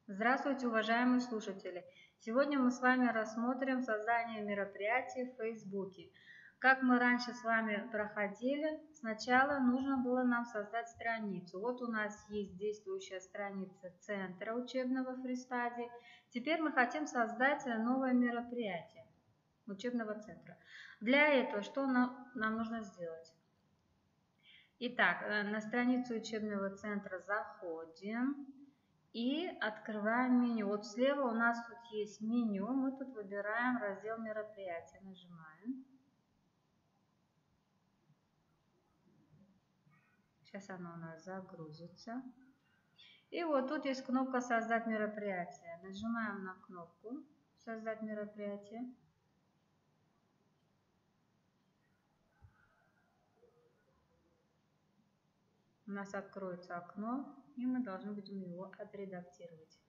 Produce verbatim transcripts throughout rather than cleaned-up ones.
Здравствуйте, уважаемые слушатели! Сегодня мы с вами рассмотрим создание мероприятий в Фейсбуке. Как мы раньше с вами проходили, сначала нужно было нам создать страницу. Вот у нас есть действующая страница Центра учебного фристадии. Теперь мы хотим создать новое мероприятие учебного центра. Для этого что нам, нам нужно сделать? Итак, на страницу учебного центра заходим. И открываем меню. Вот слева у нас тут есть меню. Мы тут выбираем раздел мероприятия. Нажимаем. Сейчас оно у нас загрузится. И вот тут есть кнопка «Создать мероприятие». Нажимаем на кнопку «Создать мероприятие». У нас откроется окно, и мы должны будем его отредактировать.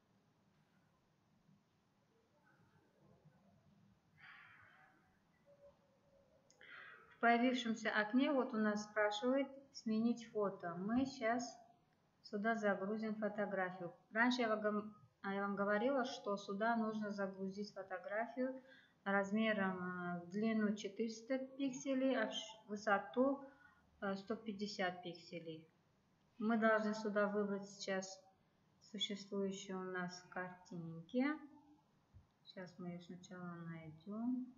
В появившемся окне вот у нас спрашивает «Сменить фото». Мы сейчас сюда загрузим фотографию. Раньше я вам, я вам говорила, что сюда нужно загрузить фотографию размером в длину четыреста пикселей, а в высоту сто пятьдесят пикселей. Мы должны сюда выбрать сейчас существующие у нас картинки. Сейчас мы ее сначала найдем.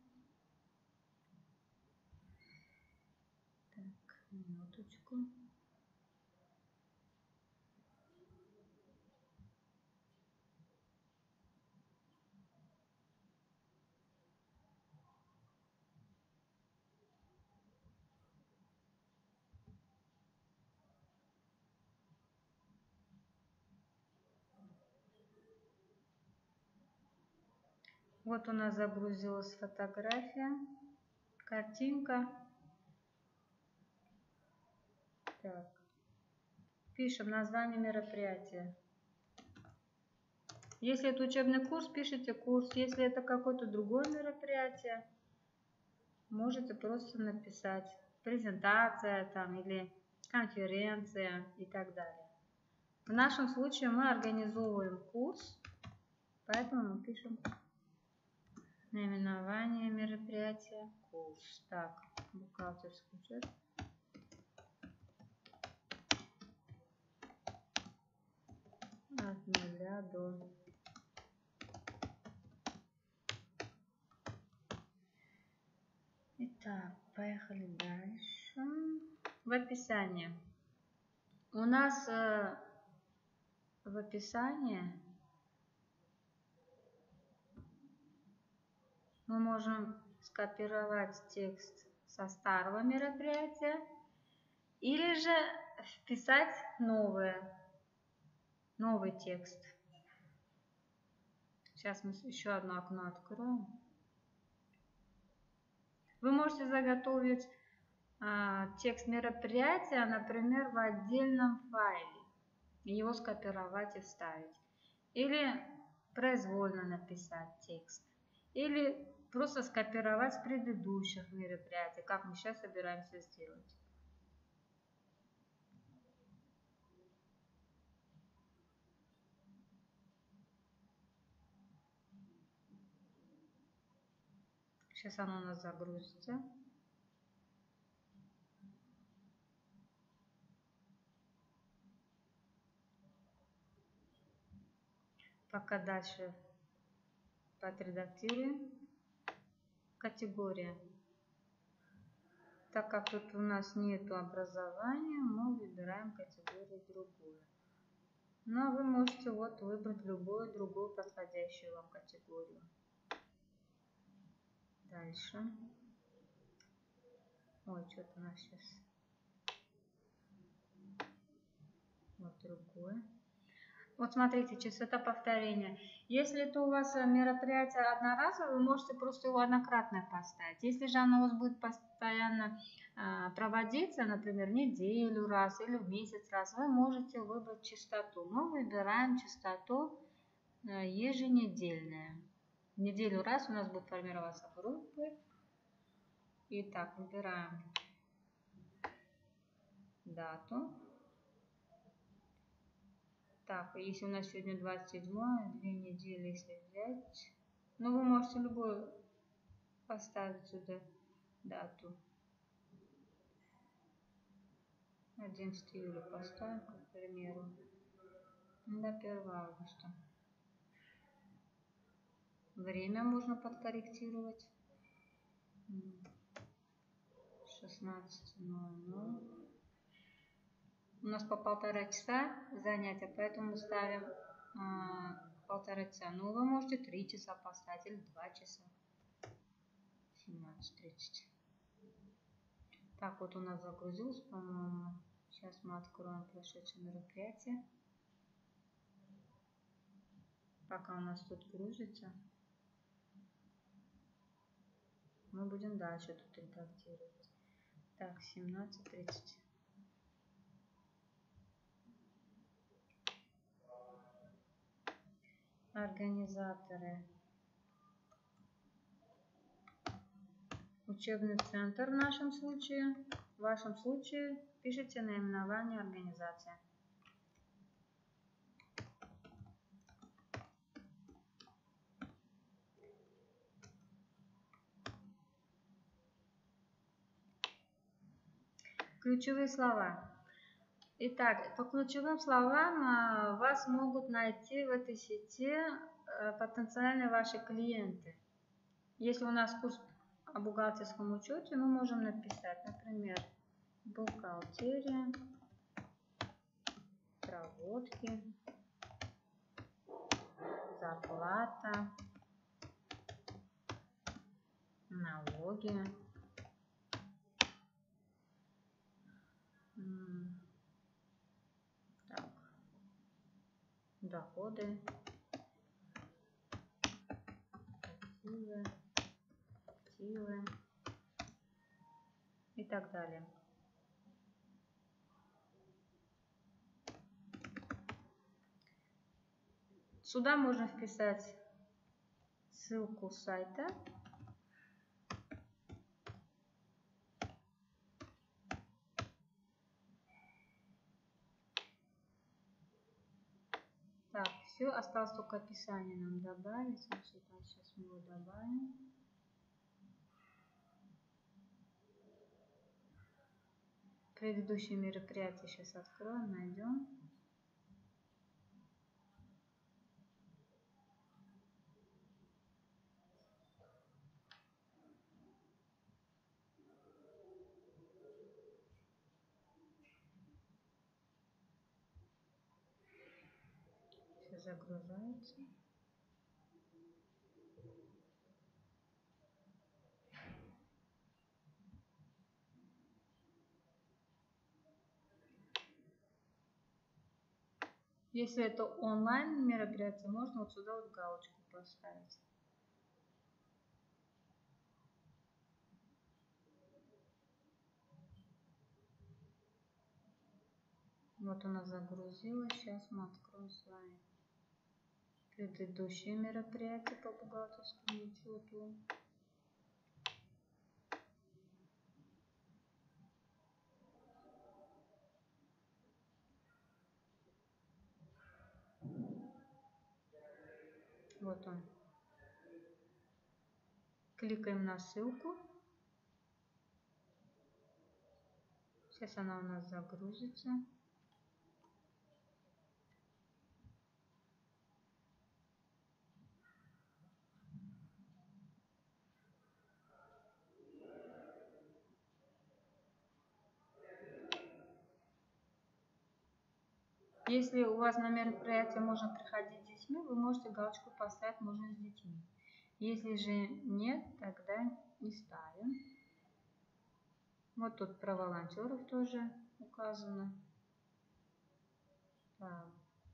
Так, минуточку. Вот у нас загрузилась фотография, картинка. Так. Пишем название мероприятия. Если это учебный курс, пишите курс. Если это какое-то другое мероприятие, можете просто написать презентация там или конференция и так далее. В нашем случае мы организовываем курс, поэтому мы пишем наименование мероприятия курс. Так, бухгалтерский учет. От нуля до... Итак, поехали дальше. В описании. У нас э, в описании мы можем скопировать текст со старого мероприятия или же вписать новое, новый текст. Сейчас мы еще одно окно откроем. Вы можете заготовить а, текст мероприятия, например, в отдельном файле, и его скопировать и вставить. Или произвольно написать текст. Или просто скопировать с предыдущих мероприятий, как мы сейчас собираемся сделать. Сейчас оно у нас загрузится. Пока дальше подредактируем. Категория. Так как тут у нас нету образования, мы выбираем категорию другую. Но вы можете вот выбрать любую другую подходящую вам категорию. Дальше. Ой, что-то у нас сейчас. Вот другое. Вот смотрите, частота повторения. Если это у вас мероприятие одноразовое, вы можете просто его однократно поставить. Если же оно у вас будет постоянно а, проводиться, например, неделю раз или в месяц раз, вы можете выбрать частоту. Мы выбираем частоту а, еженедельная. В неделю раз у нас будут формироваться группы. Итак, выбираем дату. Так, если у нас сегодня двадцать седьмое, две недели, если взять, ну вы можете любую поставить сюда дату. одиннадцатое июля поставим, к примеру, до первого августа. Время можно подкорректировать. шестнадцать ноль ноль. У нас по полтора часа занятия, поэтому ставим а, полтора часа. Ну, вы можете три часа поставить или два часа. семнадцать тридцать. Так, вот у нас загрузилось, по-моему. Сейчас мы откроем прошедшее мероприятие. Пока у нас тут грузится, мы будем дальше тут редактировать. Так, семнадцать тридцать. Организаторы. Учебный центр в нашем случае. В вашем случае пишите наименование организации. Ключевые слова. Итак, по ключевым словам вас могут найти в этой сети потенциальные ваши клиенты. Если у нас курс о бухгалтерском учете, мы можем написать, например, бухгалтерия, проводки, зарплата, налоги, так, доходы, активы, активы и так далее. Сюда можно вписать ссылку сайта. Так, все, осталось только описание нам добавить. Значит, сейчас мы его добавим. Предыдущее мероприятие сейчас откроем, найдем. Все загружается. Если это онлайн мероприятие, можно вот сюда вот галочку поставить. Вот она загрузилась. Сейчас мы откроем с вами предыдущее мероприятие по бухгалтерскому учету. Вот он. Кликаем на ссылку. Сейчас она у нас загрузится. Если у вас на мероприятие можно приходить с детьми, вы можете галочку поставить «Можно с детьми». Если же нет, тогда не ставим. Вот тут про волонтеров тоже указано. Так.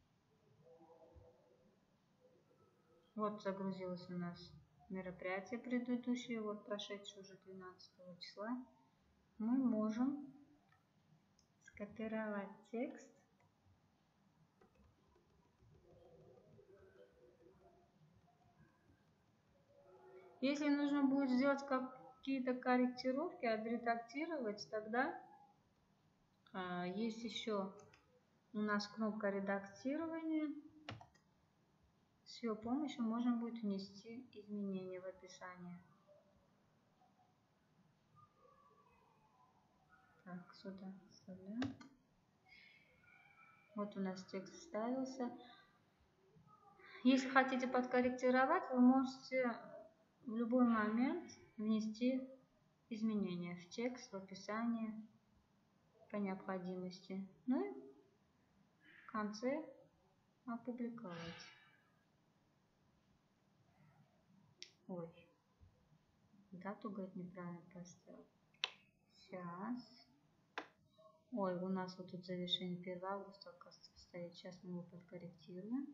Вот загрузилось у нас мероприятие предыдущее, вот прошедшее уже двенадцатого числа. Мы можем скопировать текст. Если нужно будет сделать какие-то корректировки, отредактировать, тогда а, есть еще у нас кнопка редактирования. С ее помощью можно будет внести изменения в описание. Так, сюда вставляем. Вот у нас текст вставился. Если хотите подкорректировать, вы можете в любой момент внести изменения в текст, в описание по необходимости. Ну и в конце опубликовать. Ой, дату, говорит, неправильно поставил. Сейчас. Ой, у нас вот тут завершение первого августа, оказывается, стоит. Сейчас мы его подкорректируем.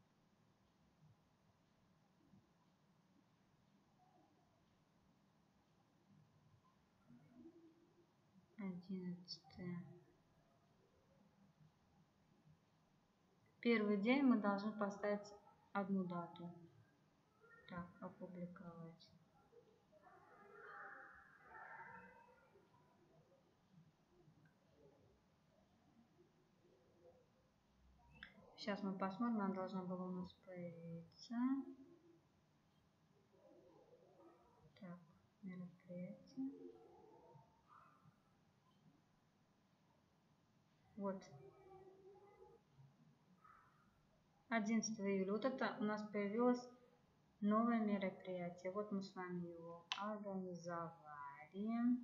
одиннадцатое. Первый день мы должны поставить одну дату. Так, опубликовать. Сейчас мы посмотрим, она должна была у нас появиться. Так, мероприятие. Вот. одиннадцатого июля. Вот это у нас появилось новое мероприятие. Вот мы с вами его организовали.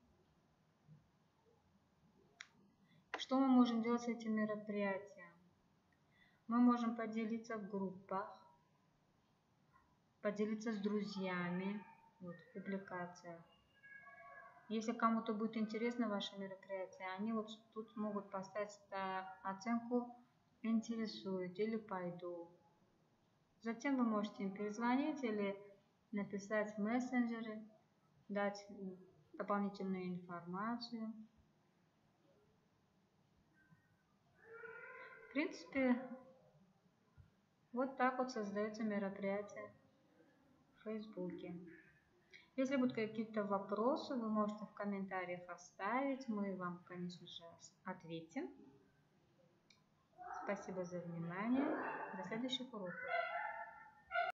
Что мы можем делать с этим мероприятием? Мы можем поделиться в группах, поделиться с друзьями, вот в публикациях. Если кому-то будет интересно ваше мероприятие, они вот тут могут поставить оценку «интересует» или «пойду». Затем вы можете им перезвонить или написать в мессенджеры, дать дополнительную информацию. В принципе, вот так вот создается мероприятие в Фейсбуке. Если будут какие-то вопросы, вы можете в комментариях оставить. Мы вам, конечно же, ответим. Спасибо за внимание. До следующих уроков.